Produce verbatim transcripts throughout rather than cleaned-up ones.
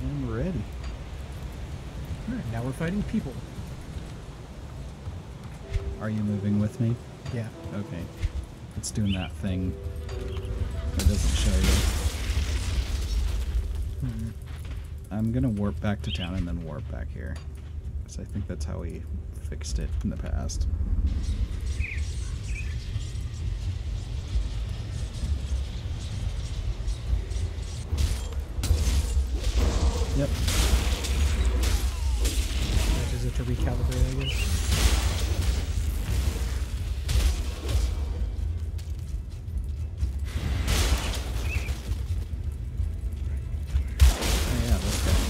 am ready. Alright, now we're fighting people. Are you moving with me? Yeah. Okay. It's doing that thing that doesn't show you. Hmm. I'm gonna warp back to town and then warp back here. Because I think that's how we fixed it in the past. Yep. That is it to recalibrate, I guess. Oh yeah, this guy.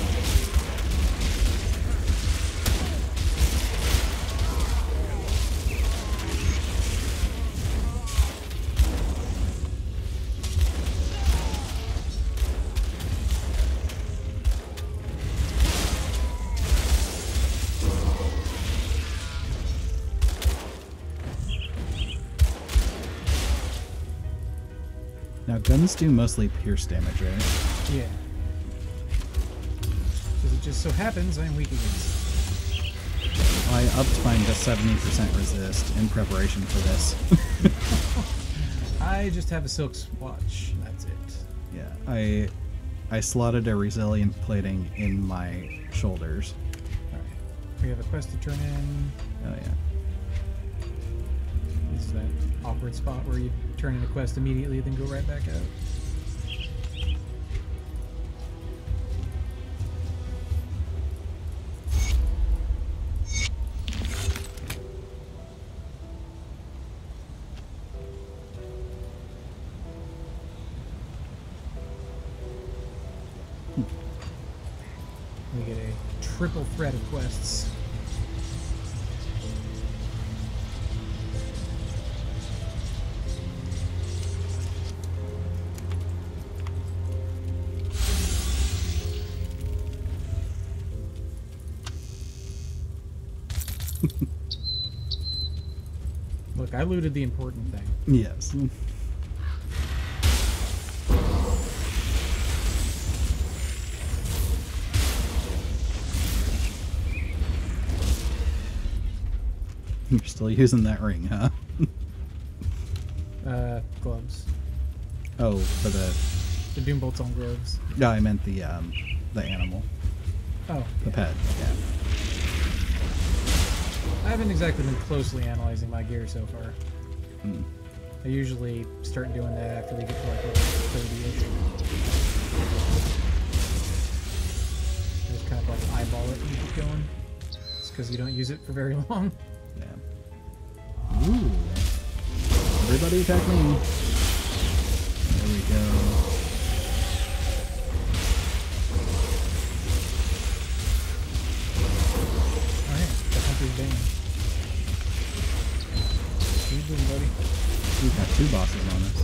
Now guns do mostly pierce damage, right? Yeah. Because it just so happens I'm weak against it. I upped mine to seventy percent resist in preparation for this. I just have a silk swatch. That's it. Yeah, I I slotted a resilient plating in my shoulders. Alright. We have a quest to turn in. Oh yeah. This is that awkward spot where you turn in a quest immediately, then go right back out. We get a triple threat of quests. Look, I looted the important thing. Yes. You're still using that ring, huh? Uh, gloves. Oh, for the... The Doom Bolts on gloves. No, I meant the, um, the animal. Oh, The yeah. pet, yeah. I haven't exactly been closely analyzing my gear so far. Mm. I usually start doing that after we get to like level thirty-ish. I just kind of like eyeball it and keep going. It's because you don't use it for very long. Yeah. Ooh. Everybody attack me. There we go. Alright, the Hunter's Bane. What are you doing, buddy? We've got two bosses on us.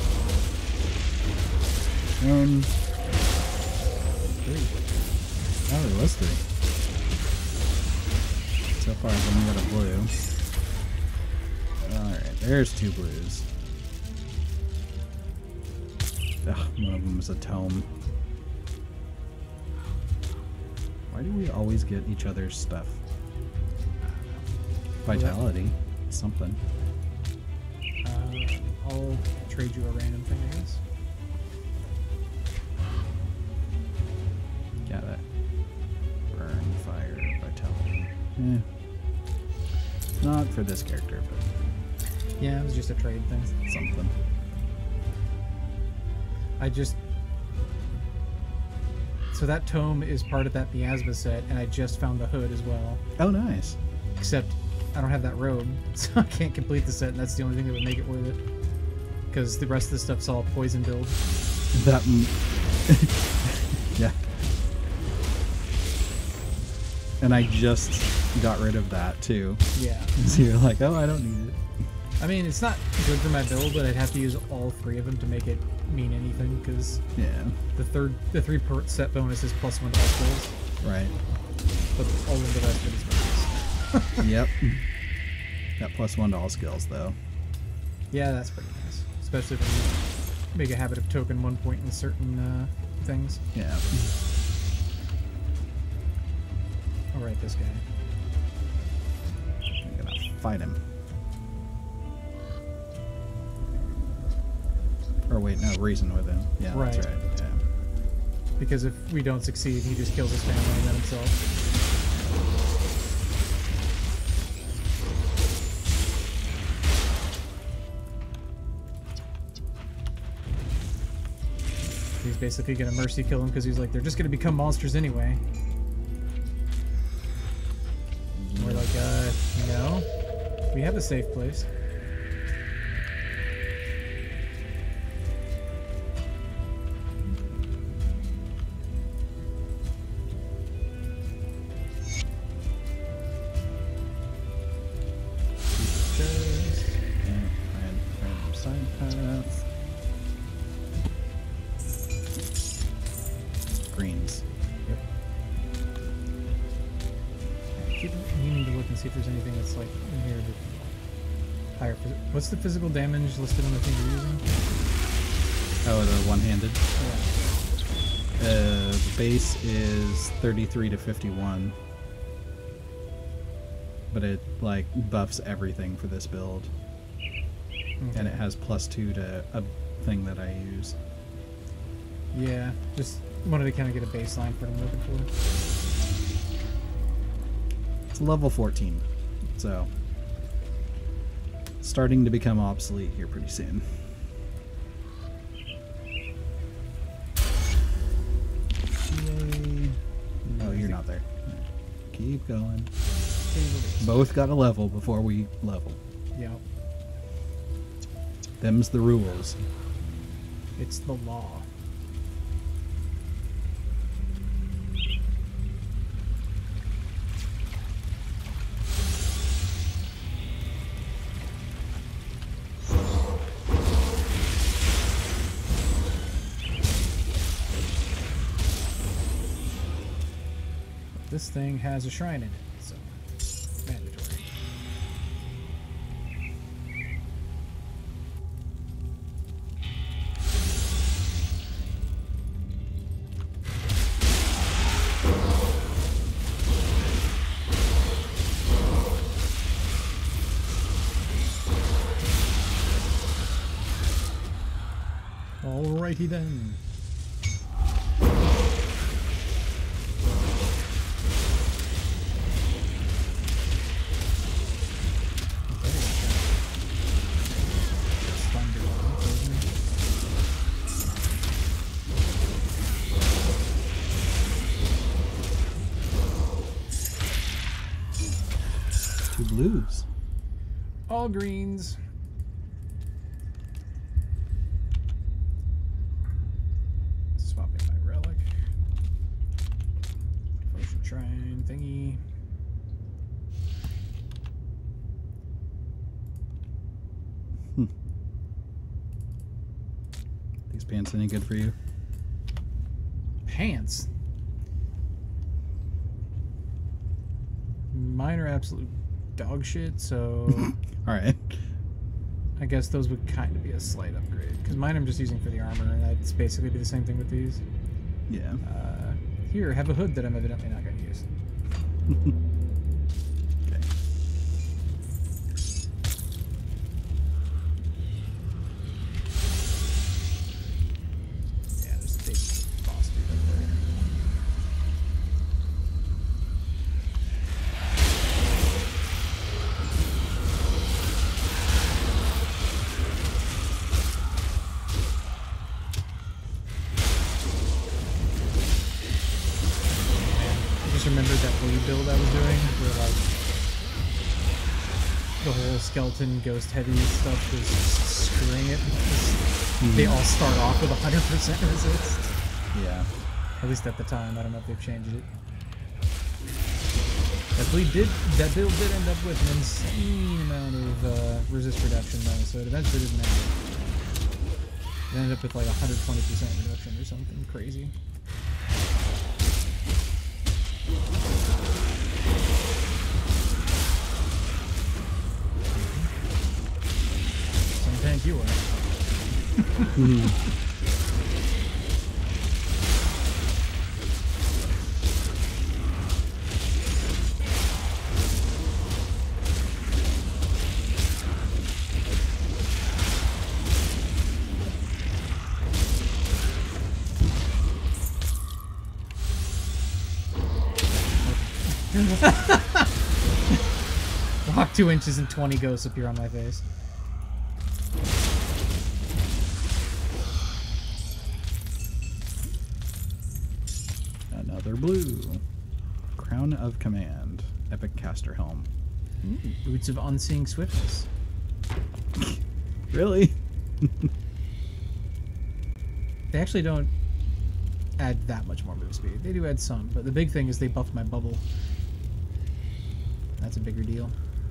One. Three. Oh, there was three. So far, I've only got a blue. Alright, there's two blues. Ugh, one of them is a tome. Why do we always get each other's stuff? Vitality. Something. Uh, I'll trade you a random thing, I guess. Got it. Burn, fire, vitality. Eh. Not for this character, but Yeah, it was just a trade thing. something. I just... So that tome is part of that miasma set, and I just found the hood as well. Oh, nice. Except I don't have that robe, so I can't complete the set, and that's the only thing that would make it worth it. Because the rest of the stuff's all poison build. That. M yeah. And I just got rid of that too. Yeah. So you're like, oh, I don't need it. I mean, it's not good for my build, but I'd have to use all three of them to make it mean anything, because Yeah. the third, the three per set bonus is plus one to all skills, Right. but all of the rest of it is bonus. Yep. That plus one to all skills though. Yeah, that's pretty nice. Especially when you make a habit of token one point in certain uh, things. Yeah. Oh, right, this guy. I'm gonna fight him. Or wait, no, reason with him. Yeah, Right. that's right. Yeah. Because if we don't succeed, he just kills his family and then himself. He's basically gonna mercy kill him because he's like, they're just gonna become monsters anyway. We're like, uh, no. We have a safe place. Just... Yeah, random, random side path. Greens. Yep. Keep meaning to look and see if there's anything that's like in here that higher. phys- What's the physical damage listed on the thing you're using? Oh, the one-handed. Yeah. Uh, the base is thirty-three to fifty-one. But it, like, buffs everything for this build. And it has plus two to a thing that I use. Yeah, just wanted to kind of get a baseline for what I'm looking for. It's level fourteen, so starting to become obsolete here pretty soon. Yay. Oh, you're not there. Keep going. Both got a level before we level. Yeah, Them's the rules. it's the law. This thing has a shrine in it, so mandatory. Alrighty then. Two blues. All greens. Swap in my relic. Devotion shrine thingy. These pants any good for you? Pants. Mine are absolute dog shit, so Alright. I guess those would kind of be a slight upgrade. Because mine I'm just using for the armor, and that's basically be the same thing with these. Yeah. Uh, here, have a hood that I'm evidently not going to use. Okay. Yeah, there's a big boss dude up there. I just remembered that bleed build I was doing, where like the whole skeleton ghost heavy stuff was just screwing it. Because They all start off with one hundred percent resist. Yeah. At least at the time. I don't know if they've changed it. That bleed did, that build did end up with an insane amount of uh, resist reduction though, so it eventually didn't matter. It ended up with like one hundred twenty percent reduction or something crazy. Same tank you are. Walk two inches and twenty ghosts appear on my face. Another blue. Crown of Command. Epic Caster Helm. Ooh, Boots of Unseeing Swiftness. Really? They actually don't add that much more move speed. They do add some, but the big thing is they buff my bubble. That's a bigger deal.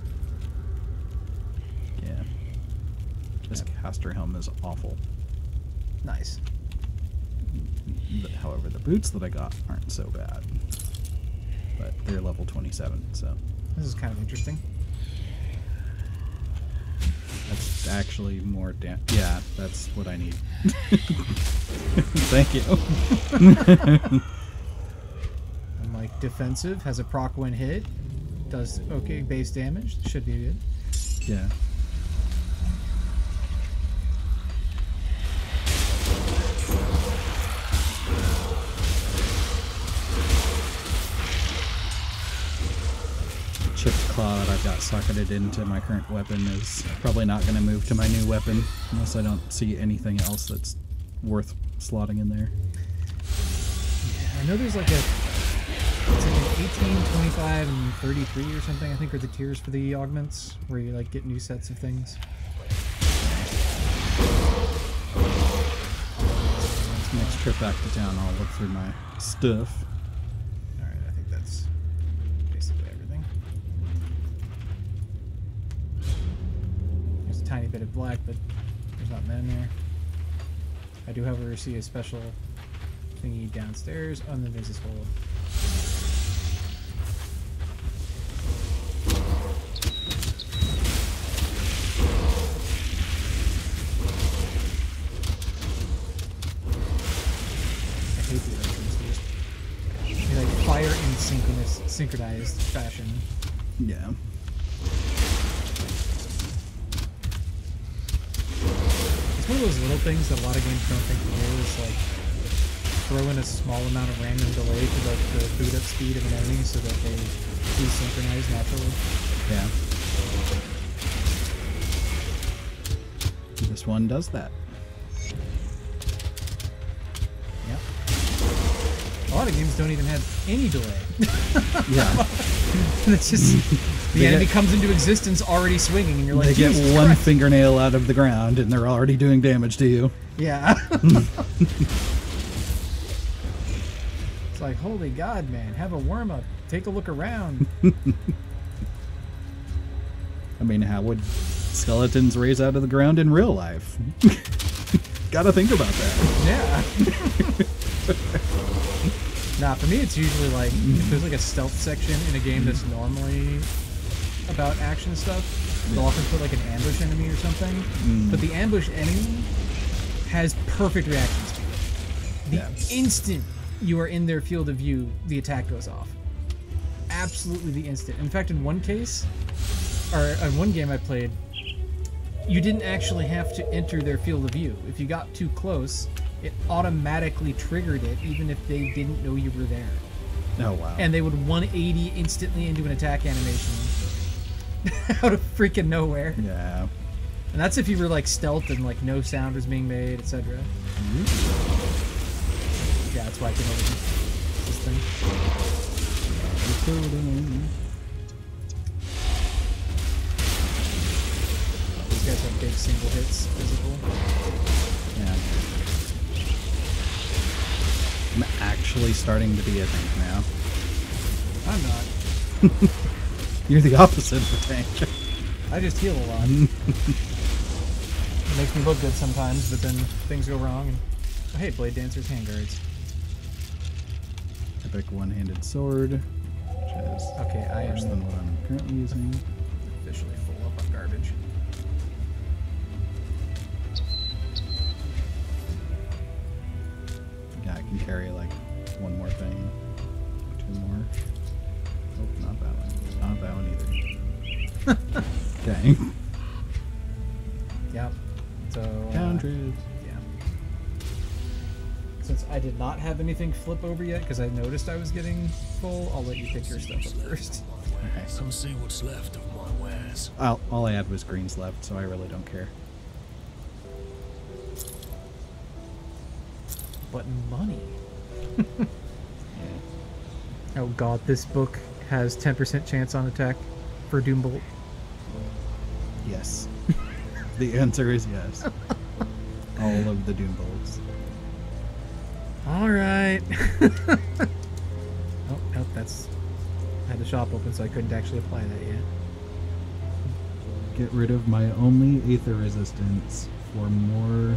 Yeah. This Yep. Caster Helm is awful. Nice. But, however, the boots that I got aren't so bad. But they're level twenty-seven, so This is kind of interesting. that's actually more damn. Yeah, that's what I need. Thank you. I'm like defensive, has a proc when hit, does okay base damage, should be good. Yeah. Chipped claw that I've got socketed into my current weapon is probably not going to move to my new weapon unless I don't see anything else that's worth slotting in there. I know there's like a it's like an eighteen, twenty-five, and thirty-three or something, I think, are the tiers for the augments, where you like get new sets of things. Next trip back to town, I'll look through my stuff. Alright, I think that's basically everything. There's a tiny bit of black, but there's not many there. I do, however, see a special thingy downstairs. Oh, and then there's this whole... I hate the elections. They like fire in synchronous, synchronized fashion. Yeah. It's one of those little things that a lot of games don't think to do, is like throw in a small amount of random delay to the, the boot up speed of an enemy so that they desynchronize naturally. Yeah. This one does that. Yep. A lot of games don't even have any delay. Yeah. It's just the They enemy get- comes into existence already swinging, and you're like, They get Jesus one Christ. fingernail out of the ground and they're already doing damage to you. Yeah. It's like, holy God, man, have a warm up. Take a look around. I mean, how would skeletons raise out of the ground in real life? Gotta think about that. Yeah. Nah, for me, it's usually like if there's like a stealth section in a game that's normally about action stuff, they'll often put like an ambush enemy or something. Mm. But the ambush enemy has perfect reaction speed. The Yes. instant you are in their field of view, the attack goes off. Absolutely the instant. In fact, in one case, or in one game I played, you didn't actually have to enter their field of view. If you got too close, it automatically triggered it, even if they didn't know you were there. Oh, wow. And they would one eighty instantly into an attack animation out of freaking nowhere. Yeah. And that's if you were like stealth and like no sound was being made, et cetera. Yeah, that's why I can only do this thing. These guys have big single hits, physical. Yeah. I'm actually starting to be a tank now. I'm not. You're the opposite of a tank. I just heal a lot. It makes me look good sometimes, but then things go wrong. And oh, hey, Blade Dancer's handguards. Epic one-handed sword, which is Okay, I worse am than what I'm currently using. officially full up on garbage. Yeah, I can carry like one more thing, two more. Oh, not that one. Not that one either. Okay. Yep. So uh, Countries. yeah. Since I did not have anything flip over yet, because I noticed I was getting full, I'll let you pick your stuff up first. Okay. Come see what's left of my wares. I'll, all I had was greens left, so I really don't care. But money. Oh god, this book has ten percent chance on attack for Doombolt. Yes. The answer is yes. All of the Doom Bolts. Alright. oh, nope, that's... I had the shop open, so I couldn't actually apply that yet. Get rid of my only Aether resistance for more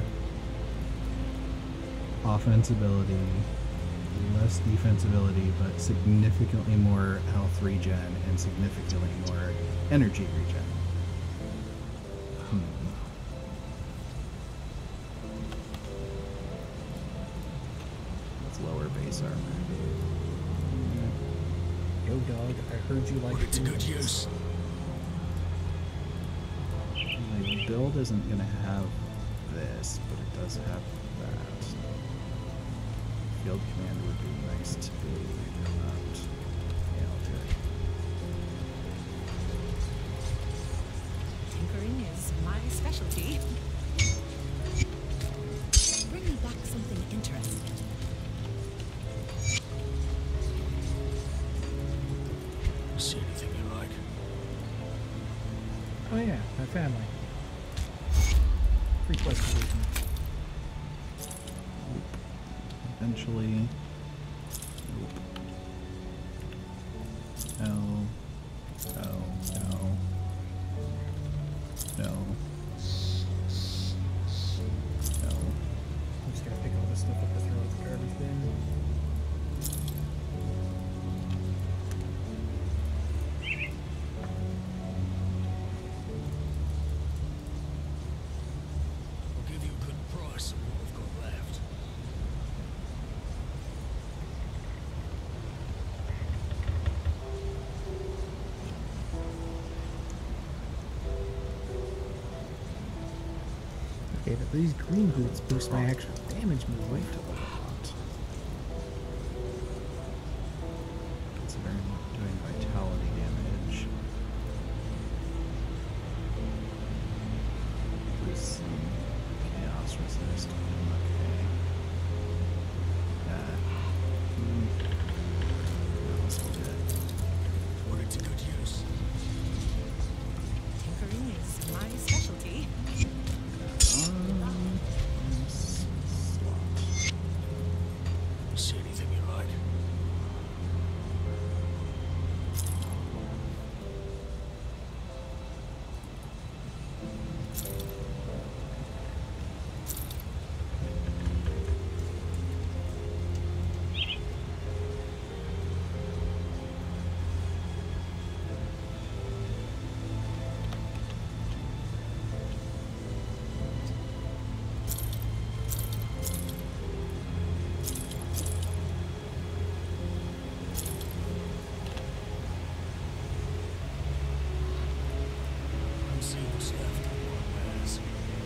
offense ability, less defense ability, but significantly more health regen and significantly more energy regen. Hmm. Let's lower base armor. Yo, dog, I heard you like Put it to good greens. use. My build isn't going to have this, but it does have that. Field command would be nice to be not. Yeah, I'll do it. Tinkering is my specialty. Bring me back something interesting. See anything you like? Oh yeah, my family. Free quest completion. Eventually. Nope. No. No. No. No. No. I'm just gonna pick all this stuff up and throw it in the garbage bin. I'll give you a good price on what I've got left. Okay, but these green boots boost my actual damage movement. Considering doing vitality damage. Lose some chaos resist. Okay. That. Hmm. No, this will get. Put it to good use. Tinkering is my specialty. Um, s- slot. See anything you like? Come see what's left of my wares.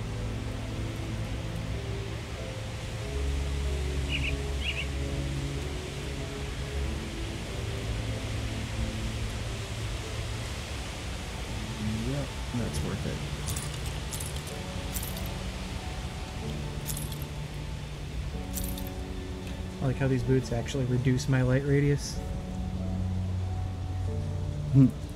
Yep, that's worth it. I like how these boots actually reduce my light radius. Hmm.